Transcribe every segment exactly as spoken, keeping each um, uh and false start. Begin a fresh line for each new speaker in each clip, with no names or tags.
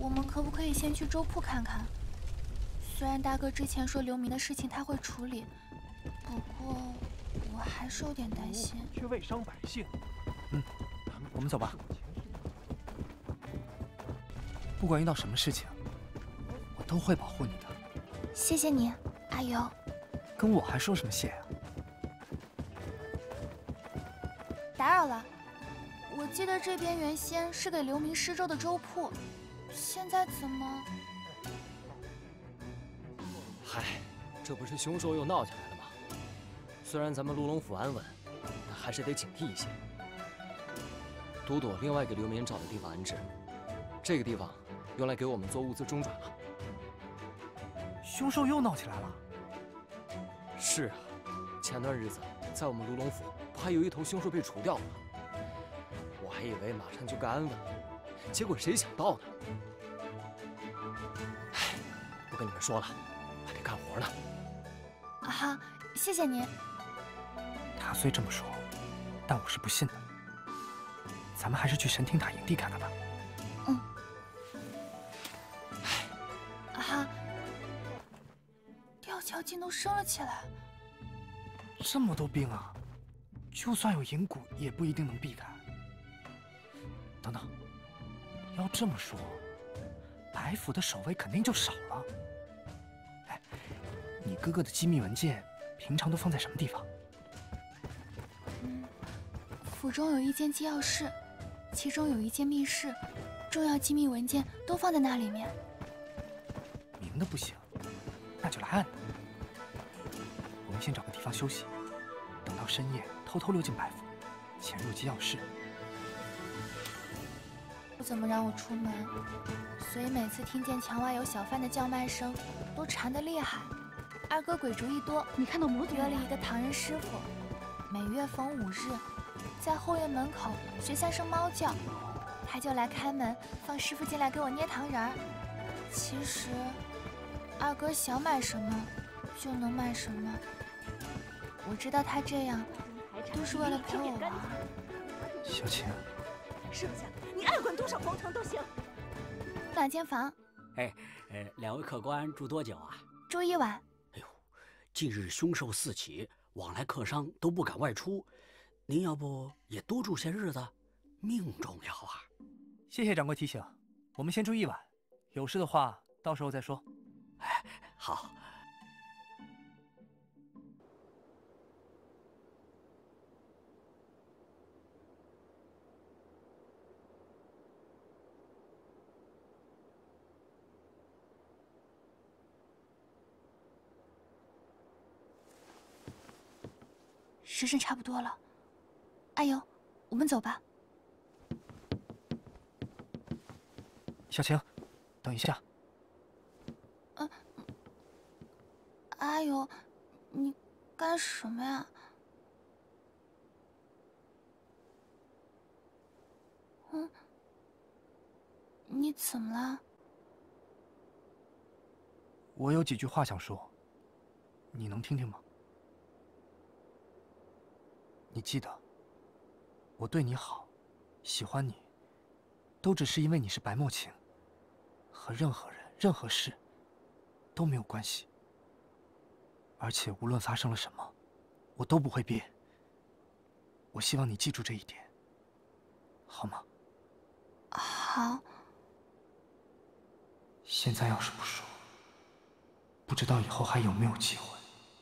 我们可不可以先去粥铺看看？虽然大哥之前说刘明的事情他会处理，不过我还是有点担心。
却未伤百姓。
嗯，我们走吧。不管遇到什么事情，我都会保护你的。
谢谢你，阿尤。
跟我还说什么谢啊？
打扰了。我记得这边原先是给刘明施粥的粥铺，现在怎么？
嗨，这不是凶兽又闹起来了吗？虽然咱们鹿龙府安稳，但还是得警惕一些。都督另外给刘明找的地方安置，这个地方用来给我们做物资中转了。
凶兽又闹起来了？
是啊，前段日子在我们卢龙府不还有一头凶兽被除掉了吗？我还以为马上就该安稳了，结果谁想到呢？唉，不跟你们说了，还得干活呢。
好，谢谢您。
他虽这么说，但我是不信的。咱们还是去神听塔营地看看吧。
嗯。好。吊桥竟都升了起来。
这么多兵啊，就算有银骨，也不一定能避开。等等，要这么说，白府的守卫肯定就少了。哎，你哥哥的机密文件平常都放在什么地方？
嗯，府中有一间机要室，其中有一间密室，重要机密文件都放在那里面。
明的不行，那就来暗的。我们先找个地方休息，等到深夜偷偷溜进白府，潜入机要室。
不怎么让我出门，所以每次听见墙外有小贩的叫卖声，都馋得厉害。二哥鬼主意多，
你看到魔族
约了一个唐人师傅，每月逢五日，在后院门口学三声猫叫，他就来开门，放师傅进来给我捏糖人儿。其实，二哥想买什么就能买什么。我知道他这样都是为了陪我玩。
小晴，
师傅想你爱管多少黄藤都行。
哪间房？
哎，呃，两位客官住多久啊？
住一晚。
哎呦，近日凶兽四起，往来客商都不敢外出，您要不也多住些日子，命重要啊。
谢谢掌柜提醒，我们先住一晚，有事的话到时候再说。
哎，好。
时辰差不多了，阿尤，我们走吧。
小晴，等一下。
嗯、啊，阿尤，你干什么呀？嗯，你怎么了？
我有几句话想说，你能听听吗？你记得，我对你好，喜欢你，都只是因为你是白墨晴，和任何人、任何事都没有关系。而且无论发生了什么，我都不会变。我希望你记住这一点，好吗？
好。
现在要是不说，不知道以后还有没有机会。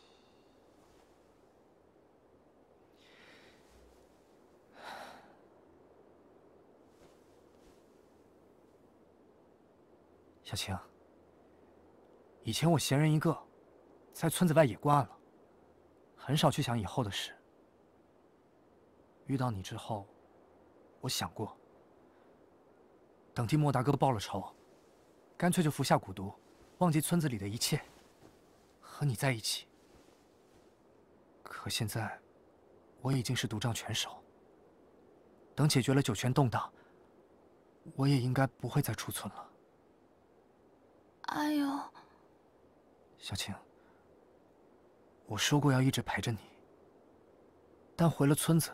小晴，以前我闲人一个，在村子外野惯了，很少去想以后的事。遇到你之后，我想过，等替莫大哥报了仇，干脆就服下蛊毒，忘记村子里的一切，和你在一起。可现在，我已经是独掌全手，等解决了九泉动荡，我也应该不会再出村了。
哎呦，
小晴，我说过要一直陪着你，但回了村子，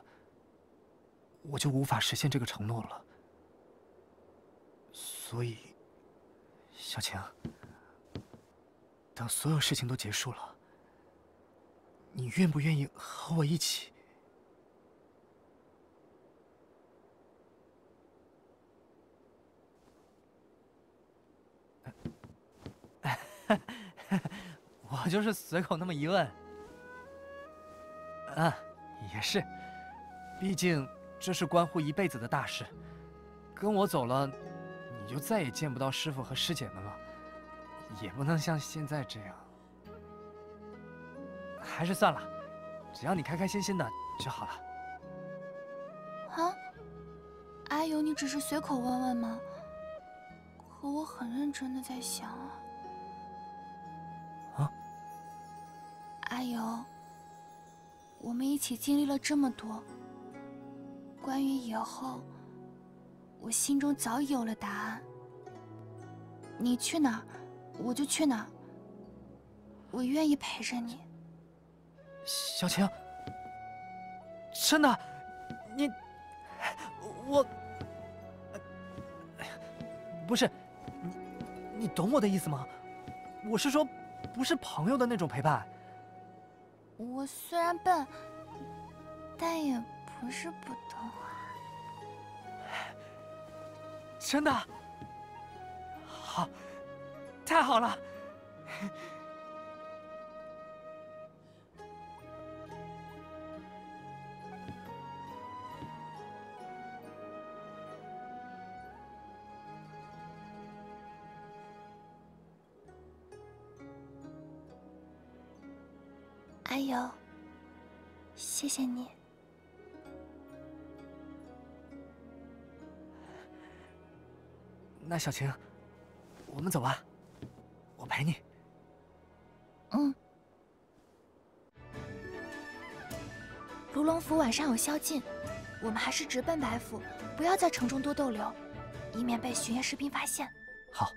我就无法实现这个承诺了。所以， 小晴，等所有事情都结束了，你愿不愿意和我一起？我就是随口那么一问。啊，也是，毕竟这是关乎一辈子的大事。跟我走了，你就再也见不到师父和师姐们了，也不能像现在这样。还是算了，只要你开开心心的就好了。
啊，阿尤，你只是随口问问吗？可我很认真的在想啊。
啊？
阿尤，我们一起经历了这么多，关于以后，我心中早已有了答案。你去哪儿，我就去哪儿。我愿意陪着你。
小晴，真的，你，我，不是，你，你懂我的意思吗？我是说，不是朋友的那种陪伴。
我虽然笨，但也不是不懂啊。
真的？好，太好了！
阿尤，谢谢你。
那小晴，我们走吧，我陪你。
嗯。卢龙府晚上有宵禁，我们还是直奔白府，不要在城中多逗留，以免被巡夜士兵发现。
好。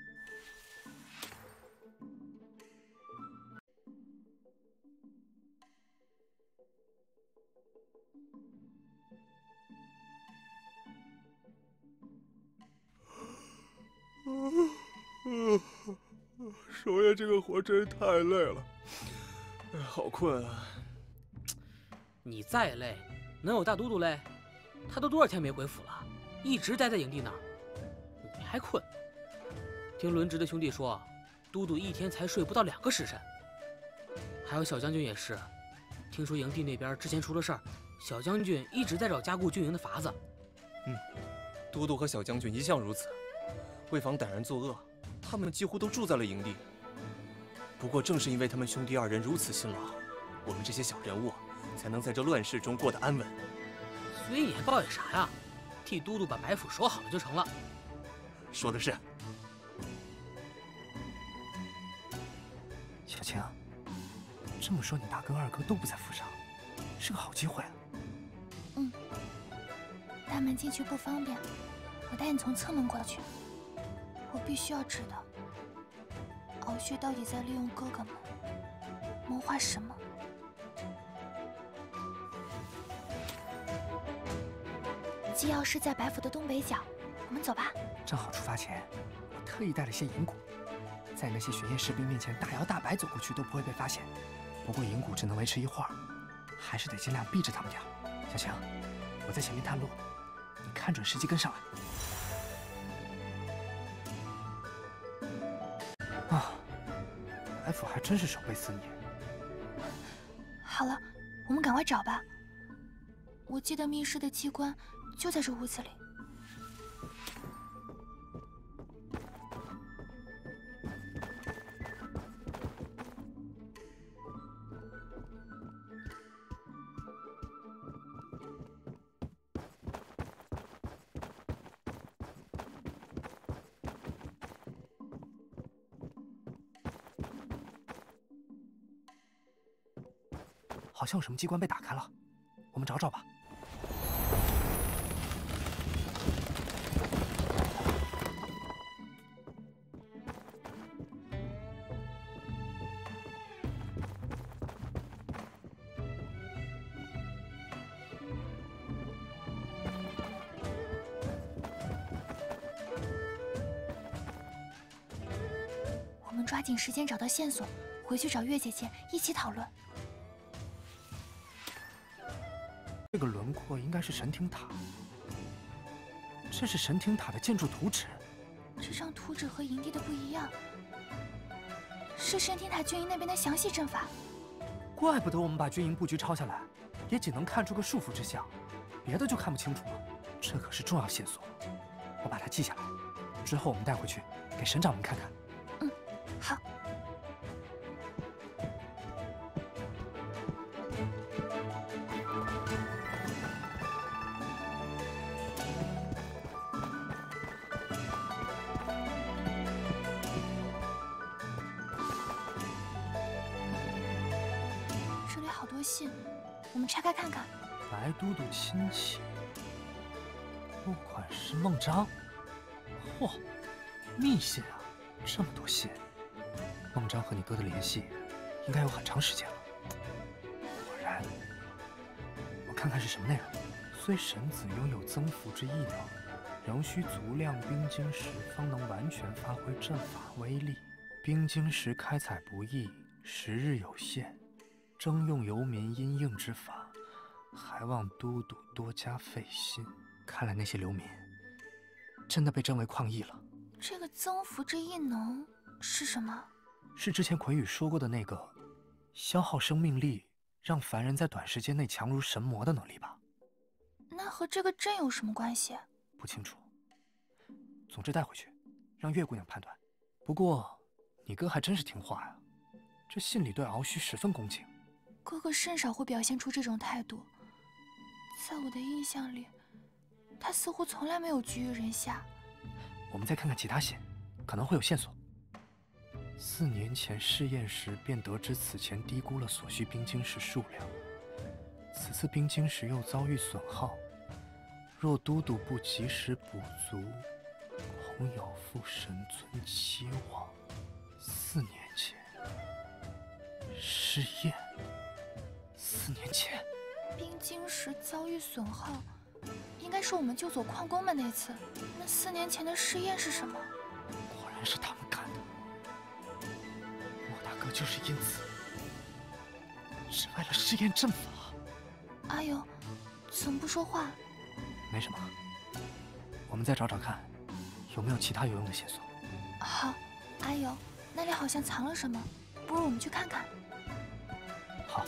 守夜这个活真太累了，哎，好困啊！
你再累，能有大都督累？他都多少天没回府了，一直待在营地那儿，你还困？听轮值的兄弟说，都督一天才睡不到两个时辰。还有小将军也是，听说营地那边之前出了事儿，小将军一直在找加固军营的法子。
嗯，都督和小将军一向如此，为防歹人作恶，他们几乎都住在了营地。不过正是因为他们兄弟二人如此辛劳，我们这些小人物才能在这乱世中过得安稳。
所以你还抱怨啥呀？替都督把白府守好了就成了。
说的是。
小晴，这么说你大哥二哥都不在府上，是个好机会啊。
嗯，大门进去不方便，我带你从侧门过去。我必须要知道，敖旭到底在利用哥哥们谋划什么。机要室在白府的东北角，我们走吧。
正好出发前，我特意带了些银骨，在那些巡夜士兵面前大摇大摆走过去都不会被发现。不过银骨只能维持一会儿，还是得尽量避着他们点儿。小晴，我在前面探路，你看准时机跟上来。啊，白府还真是守备森严。
好了，我们赶快找吧。我记得密室的机关就在这屋子里。
好像有什么机关被打开了，我们找找吧。
们抓紧时间找到线索，回去找月姐姐一起讨论。
这个轮廓应该是神听塔，这是神听塔的建筑图纸。
这张图纸和营地的不一样，是神听塔军营那边的详细阵法。
怪不得我们把军营布局抄下来，也仅能看出个束缚之象，别的就看不清楚了。这可是重要线索，我把它记下来，之后我们带回去给省长们看看。
嗯，好。这里好多信，我们拆开看看。
白都督亲戚，拨款是孟章。嚯，密信啊，这么多信。孟章和你哥的联系应该有很长时间了。果然，我看看是什么内容。虽神子拥有增幅之异能，仍需足量冰晶石方能完全发挥阵法威力。冰晶石开采不易，时日有限，征用游民因应之法，还望都督多加费心。看来那些流民真的被征为矿役了。
这个增幅之异能是什么？
是之前魁宇说过的那个消耗生命力，让凡人在短时间内强如神魔的能力吧？
那和这个阵有什么关系？
不清楚。总之带回去，让月姑娘判断。不过你哥还真是听话呀，这信里对敖须十分恭敬。
哥哥甚少会表现出这种态度，在我的印象里，他似乎从来没有居于人下。
我们再看看其他信，可能会有线索。四年前试验时便得知此前低估了所需冰晶石数量，此次冰晶石又遭遇损耗，若都督不及时补足，恐有负神尊期望。四年前试验，四年前
冰晶石遭遇损耗，应该是我们救走矿工们那次。那四年前的试验是什么？
果然是他们干的。莫大哥就是因此，只为了试验阵法。
阿勇，怎么不说话？
没什么，我们再找找看，有没有其他有用的线索。
好，阿勇，那里好像藏了什么，不如我们去看看。
好。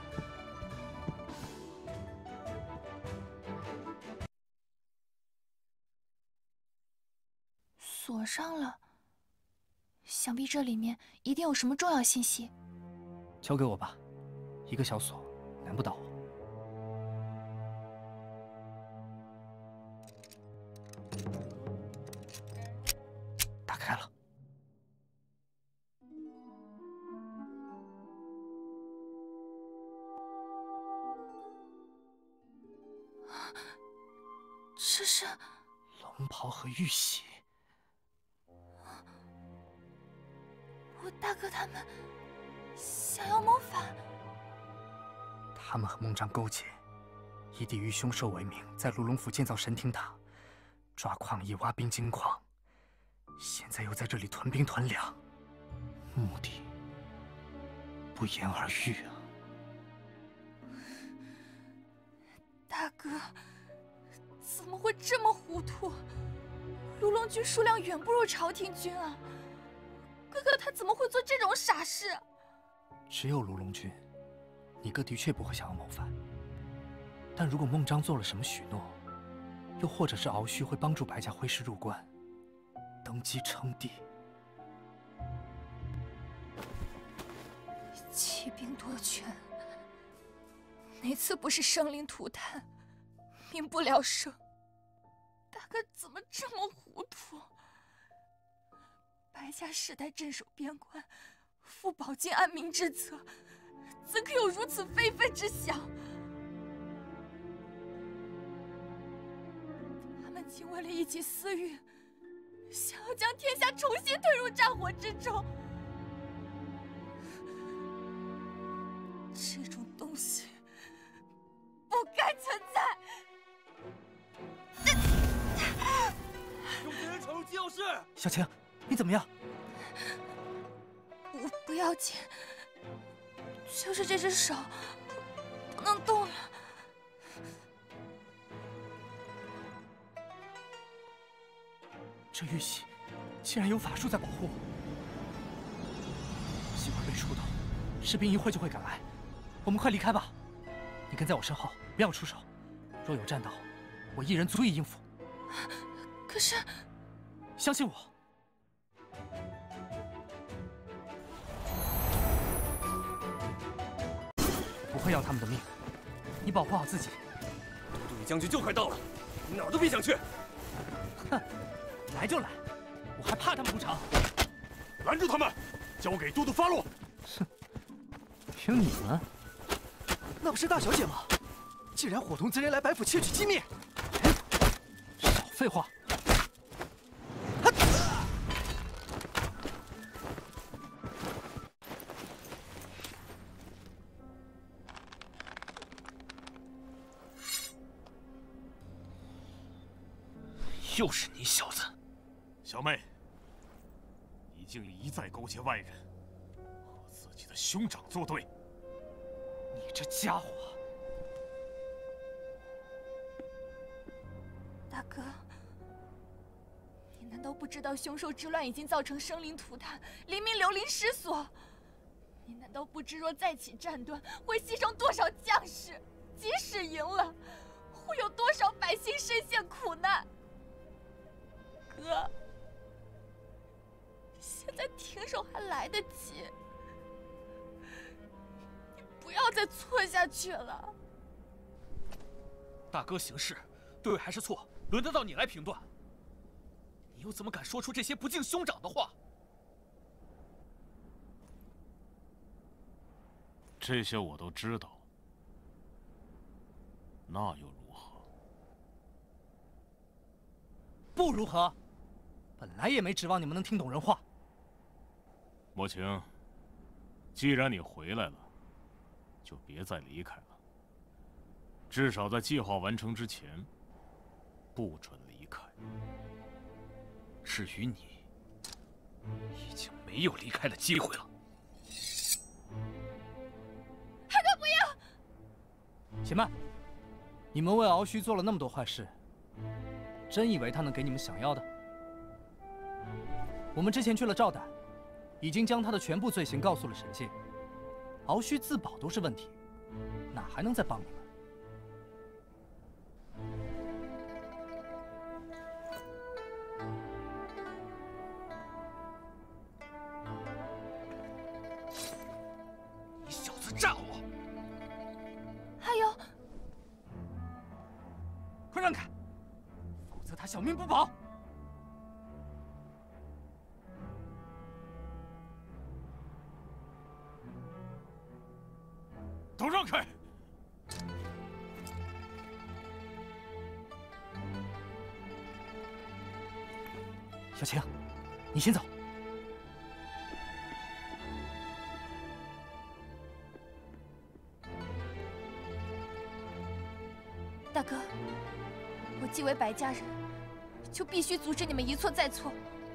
锁上了，想必这里面一定有什么重要信息。
交给我吧，一个小锁，难不倒我。打开了。
这是
龙袍和玉玺。
我大哥他们想要谋反。
他们和孟章勾结，以抵御凶兽为名，在卢龙府建造神听塔，抓矿役挖冰晶矿，现在又在这里屯兵屯粮，目的不言而喻啊！
大哥，怎么会这么糊涂？卢龙军数量远不如朝廷军啊！哥哥他怎么会做这种傻事？
只有卢龙军，你哥的确不会想要谋反。但如果孟章做了什么许诺，又或者是敖须会帮助白家挥师入关，登基称帝，
起兵夺权，哪次不是生灵涂炭，民不聊生？大哥怎么这么糊涂？白家世代镇守边关，负保境安民之责，怎可有如此非分之想？他们竟为了一己私欲，想要将天下重新推入战火之中。这种东西不该存在。
用别人闯入机要室。
小青，你怎么样？
不要紧，就是这只手不能动了。
这玉玺竟然有法术在保护我，喜欢被触动，士兵一会就会赶来。我们快离开吧。你跟在我身后，不要出手。若有战斗，我一人足以应付。
可是，
相信我。 不会要他们的命，你保护好自己。
都督与将军就快到了，你哪儿都别想去。
哼，来就来，我还怕他们不成？
拦住他们，交给都督发落。
哼，凭你们？
那不是大小姐吗？竟然伙同贼人来白府窃取机密！
少废话！
又是你小子，小妹，你竟一再勾结外人，和自己的兄长作对！
你这家伙！
大哥，你难道不知道凶兽之乱已经造成生灵涂炭，黎民流离失所？你难道不知若再起战端，会牺牲多少将士？即使赢了，会有多少百姓深陷苦难？ 哥，现在停手还来得及，你不要再错下去了。
大哥行事对还是错，轮得到你来评断。你又怎么敢说出这些不敬兄长的话？这些我都知道，那又如何？
不如何？ 本来也没指望你们能听懂人话。
莫晴，既然你回来了，就别再离开了。至少在计划完成之前，不准离开。至于你，已经没有离开的机会了。
海哥，不要！
且慢，你们为敖须做了那么多坏事，真以为他能给你们想要的？ 我们之前去了赵胆，已经将他的全部罪行告诉了神界。敖须自保都是问题，哪还能再帮你们？
你小子炸我！
还有，
快让开，否则他小命不保！
都让开！
小晴，你先走。
大哥，我既为白家人，就必须阻止你们一错再错。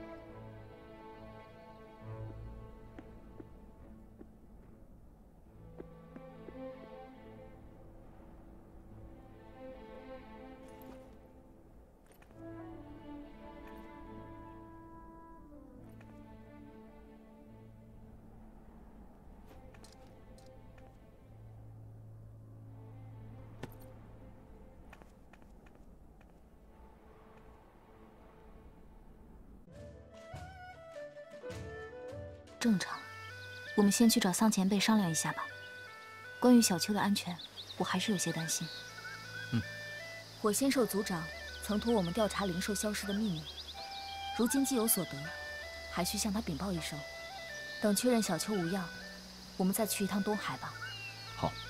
正常，我们先去找桑前辈商量一下吧。关于小秋的安全，我还是有些担心。
嗯，
火仙兽族长曾托我们调查灵兽消失的秘密，如今既有所得，还需向他禀报一声。等确认小秋无恙，我们再去一趟东海吧。
好。